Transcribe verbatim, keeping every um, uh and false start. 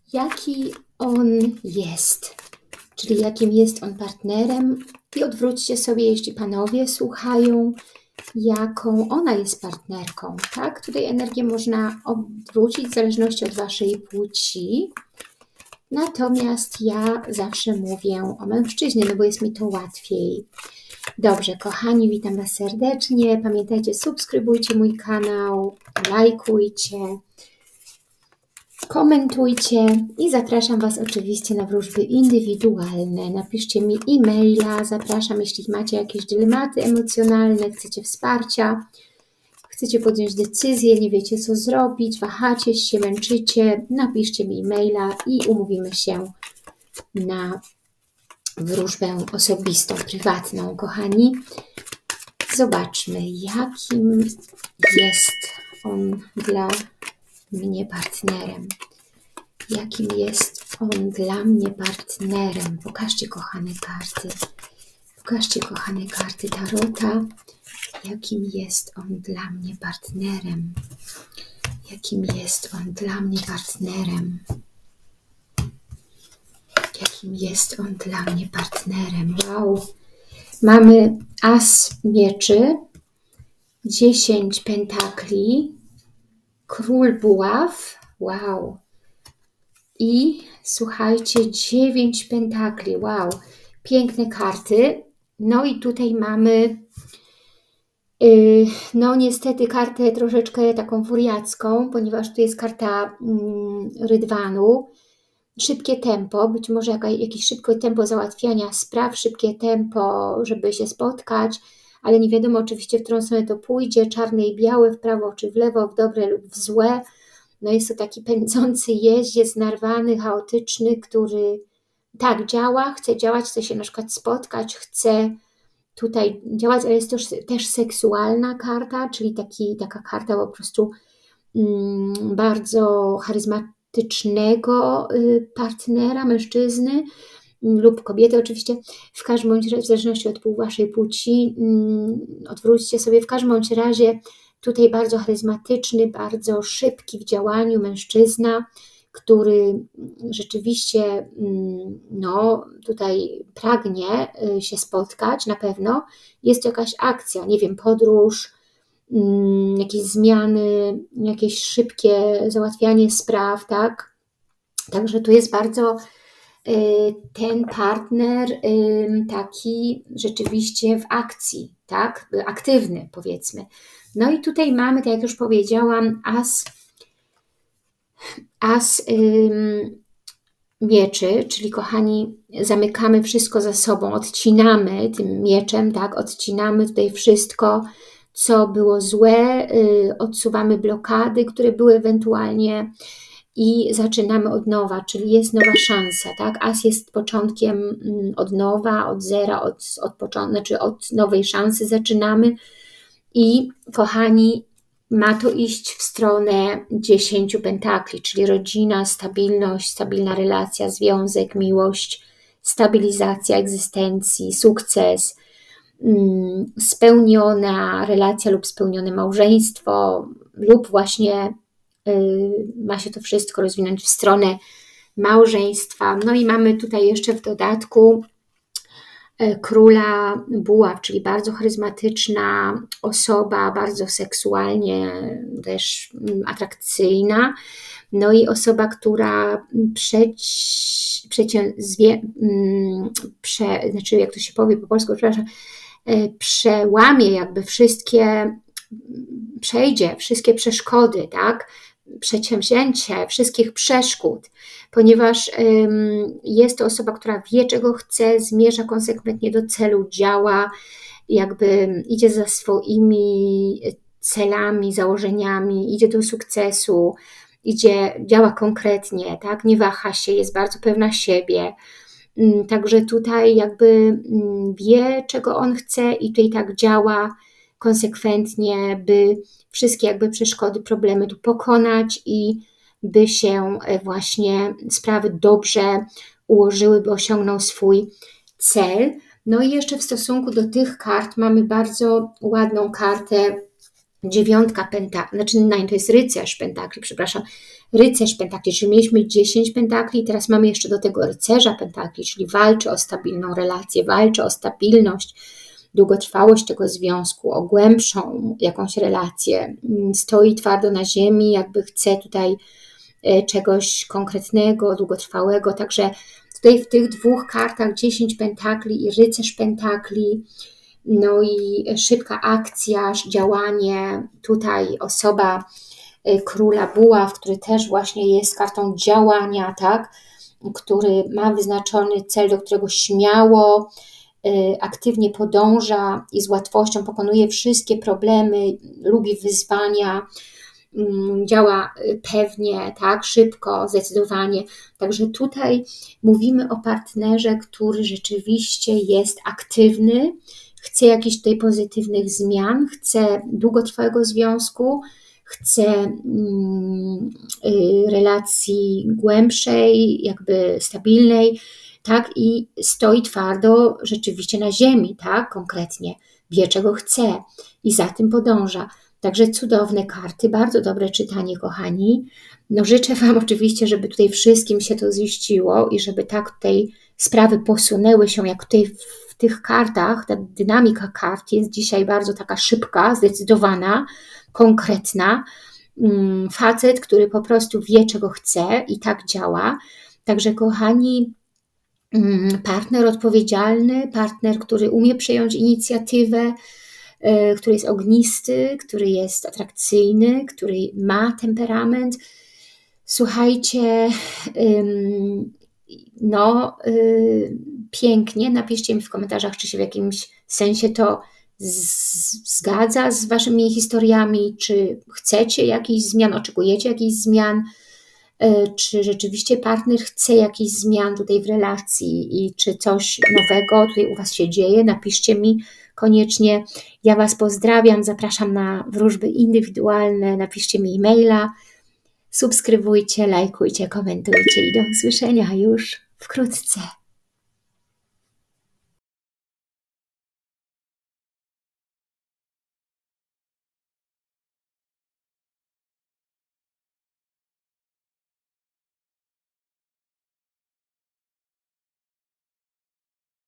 jaki on jest, czyli jakim jest on partnerem. I odwróćcie sobie, jeśli panowie słuchają, jaką ona jest partnerką, tak? Tutaj energię można odwrócić w zależności od waszej płci. Natomiast ja zawsze mówię o mężczyźnie, no bo jest mi to łatwiej. Dobrze, kochani, witam was serdecznie. Pamiętajcie, subskrybujcie mój kanał, lajkujcie, komentujcie i zapraszam was oczywiście na wróżby indywidualne. Napiszcie mi e-maila, zapraszam, jeśli macie jakieś dylematy emocjonalne, chcecie wsparcia, chcecie podjąć decyzję, nie wiecie co zrobić, wahacie się, męczycie, napiszcie mi e-maila i umówimy się na wróżbę osobistą, prywatną, kochani. Zobaczmy, jakim jest on dla mnie partnerem. Jakim jest on dla mnie partnerem. Pokażcie, kochane karty. Pokażcie, kochane karty Tarota. Jakim jest on dla mnie partnerem. Jakim jest on dla mnie partnerem. Jakim jest on dla mnie partnerem. Wow. Mamy as mieczy, dziesięć pentakli, król buław, wow. I słuchajcie, dziewięć pentakli, wow. Piękne karty. No i tutaj mamy, yy, no niestety kartę troszeczkę taką furiacką, ponieważ tu jest karta yy, rydwanu. Szybkie tempo, być może jakaś, jakieś szybkie tempo załatwiania spraw, szybkie tempo, żeby się spotkać, ale nie wiadomo oczywiście, w którą stronę to pójdzie, czarne i białe, w prawo czy w lewo, w dobre lub w złe. No jest to taki pędzący jeździec, narwany, chaotyczny, który tak działa, chce działać, chce się na przykład spotkać, chce tutaj działać, ale jest to też seksualna karta, czyli taki, taka karta po prostu mm, bardzo charyzmatycznego partnera, mężczyzny lub kobiety oczywiście, w każdym bądź razie, w zależności od pół waszej płci, odwróćcie sobie, w każdym bądź razie tutaj bardzo charyzmatyczny, bardzo szybki w działaniu mężczyzna, który rzeczywiście no, tutaj pragnie się spotkać na pewno. Jest to jakaś akcja, nie wiem, podróż, jakieś zmiany, jakieś szybkie załatwianie spraw, tak? Także tu jest bardzo ten partner taki rzeczywiście w akcji, tak? Aktywny, powiedzmy. No i tutaj mamy, tak jak już powiedziałam, as, as ym, mieczy, czyli kochani, zamykamy wszystko za sobą, odcinamy tym mieczem, tak? Odcinamy tutaj wszystko, co było złe, yy, odsuwamy blokady, które były ewentualnie i zaczynamy od nowa, czyli jest nowa szansa, tak? As jest początkiem od nowa, od zera, od, od, początku, znaczy od nowej szansy zaczynamy i kochani, ma to iść w stronę dziesięciu pentakli, czyli rodzina, stabilność, stabilna relacja, związek, miłość, stabilizacja egzystencji, sukces, spełniona relacja lub spełnione małżeństwo lub właśnie ma się to wszystko rozwinąć w stronę małżeństwa. No i mamy tutaj jeszcze w dodatku króla buław, czyli bardzo charyzmatyczna osoba, bardzo seksualnie też atrakcyjna. No i osoba, która przeć, przecie, zwie, prze, znaczy jak to się powie po polsku, przepraszam, przełamie jakby wszystkie, przejdzie wszystkie przeszkody, tak? Przedsięwzięcie wszystkich przeszkód, ponieważ ym, jest to osoba, która wie, czego chce, zmierza konsekwentnie do celu, działa, jakby idzie za swoimi celami, założeniami, idzie do sukcesu, idzie, działa konkretnie, tak? Nie waha się, jest bardzo pewna siebie. Ym, także tutaj jakby ym, wie, czego on chce i tutaj tak działa konsekwentnie, by wszystkie jakby przeszkody, problemy tu pokonać i by się właśnie sprawy dobrze ułożyły, by osiągnął swój cel. No i jeszcze w stosunku do tych kart mamy bardzo ładną kartę dziewiątka pentakli, znaczy nine to jest rycerz pentakli, przepraszam, rycerz pentakli, czyli mieliśmy dziesięć pentakli, teraz mamy jeszcze do tego rycerza pentakli, czyli walczy o stabilną relację, walczy o stabilność, długotrwałość tego związku, o głębszą jakąś relację, stoi twardo na ziemi, jakby chce tutaj czegoś konkretnego, długotrwałego, także tutaj w tych dwóch kartach dziesięć pentakli i rycerz pentakli, no i szybka akcja, działanie, tutaj osoba króla buław, który też właśnie jest kartą działania, tak, który ma wyznaczony cel, do którego śmiało, aktywnie podąża i z łatwością pokonuje wszystkie problemy, lubi wyzwania, działa pewnie, tak, szybko, zdecydowanie. Także tutaj mówimy o partnerze, który rzeczywiście jest aktywny, chce jakichś tutaj pozytywnych zmian, chce długotrwałego związku, chce mm, relacji głębszej, jakby stabilnej, tak, i stoi twardo rzeczywiście na ziemi, tak, konkretnie, wie czego chce i za tym podąża. Także cudowne karty, bardzo dobre czytanie, kochani. No życzę Wam oczywiście, żeby tutaj wszystkim się to ziściło i żeby tak tutaj sprawy posunęły się, jak tutaj w tych kartach, ta dynamika kart jest dzisiaj bardzo taka szybka, zdecydowana, konkretna. Facet, który po prostu wie, czego chce i tak działa. Także kochani, partner odpowiedzialny, partner, który umie przejąć inicjatywę, który jest ognisty, który jest atrakcyjny, który ma temperament. Słuchajcie, no pięknie, napiszcie mi w komentarzach, czy się w jakimś sensie to zgadza z Waszymi historiami, czy chcecie jakichś zmian, oczekujecie jakichś zmian, czy rzeczywiście partner chce jakichś zmian tutaj w relacji i czy coś nowego tutaj u Was się dzieje, napiszcie mi koniecznie. Ja Was pozdrawiam, zapraszam na wróżby indywidualne, napiszcie mi e-maila, subskrybujcie, lajkujcie, komentujcie i do usłyszenia już wkrótce.